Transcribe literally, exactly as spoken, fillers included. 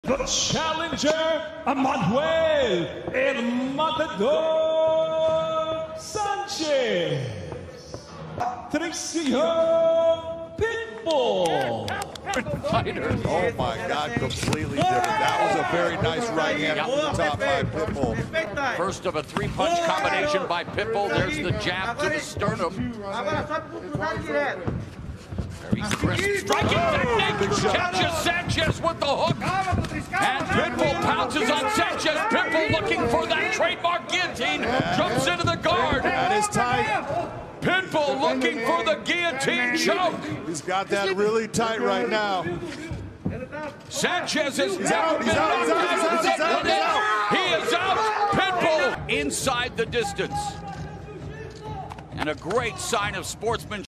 The challenger, Manuel El Matador Sanchez. Patricio, pitbull. Oh my God, completely different. That was a very nice right hand on the top by Pitbull. First of a three-punch combination by Pitbull. There's the jab to the sternum. Very crisp striking technique. Catches Sanchez with the hook. And Pitbull pounces on Sanchez. Pitbull looking for that trademark guillotine. Jumps into the guard. That is tight. Pitbull looking for the guillotine choke. He's got that really tight right now. Sanchez is out. He's out. He's out. He's out. He's out. He's out. He is out. Pitbull inside the distance. And a great sign of sportsmanship.